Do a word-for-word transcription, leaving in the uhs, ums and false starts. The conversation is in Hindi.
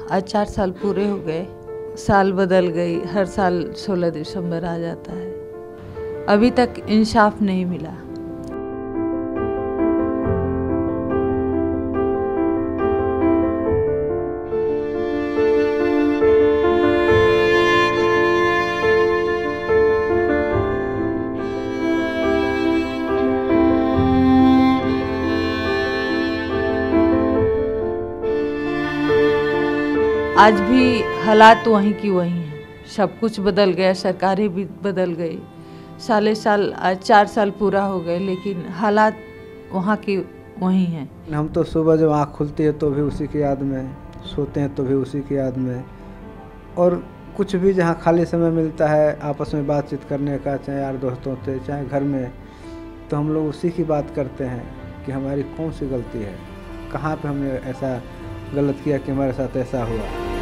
आज चार साल पूरे हो गए, साल बदल गई, हर साल सोलह दिसंबर आ जाता है, अभी तक इंसाफ नहीं मिला। आज भी हालात वहीं की वहीं हैं, सब कुछ बदल गया, सरकारें भी बदल गई, साले साल आज चार साल पूरा हो गए, लेकिन हालात वहाँ की वहीं हैं। हम तो सुबह जब आँख खुलती है तो भी उसी की याद में, सोते हैं तो भी उसी की याद में, और कुछ भी जहाँ खाली समय मिलता है आपस में बातचीत करने का, चाहे यार दोस्तों से चाहे घर में, तो हम लोग उसी की बात करते हैं कि हमारी कौन सी गलती है, कहाँ पे हमने ऐसा गलत किया कि हमारे साथ ऐसा हुआ।